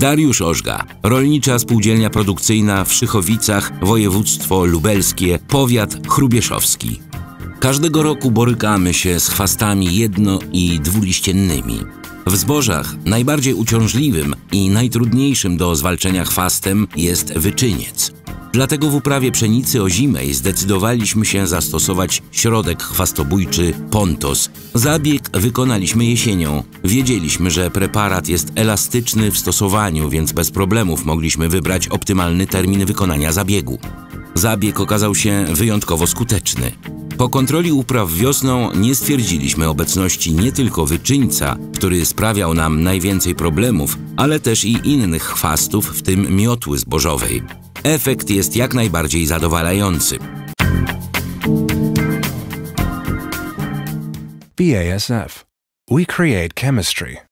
Dariusz Ożga, Rolnicza Spółdzielnia Produkcyjna w Szychowicach, województwo lubelskie, powiat chrubieszowski. Każdego roku borykamy się z chwastami jedno- i dwuliściennymi. W zbożach najbardziej uciążliwym i najtrudniejszym do zwalczenia chwastem jest wyczyniec. Dlatego w uprawie pszenicy ozimej zdecydowaliśmy się zastosować środek chwastobójczy Pontos. Zabieg wykonaliśmy jesienią. Wiedzieliśmy, że preparat jest elastyczny w stosowaniu, więc bez problemów mogliśmy wybrać optymalny termin wykonania zabiegu. Zabieg okazał się wyjątkowo skuteczny. Po kontroli upraw wiosną nie stwierdziliśmy obecności nie tylko wyczyńca, który sprawiał nam najwięcej problemów, ale też i innych chwastów, w tym miotły zbożowej. Efekt jest jak najbardziej zadowalający. BASF. We create chemistry.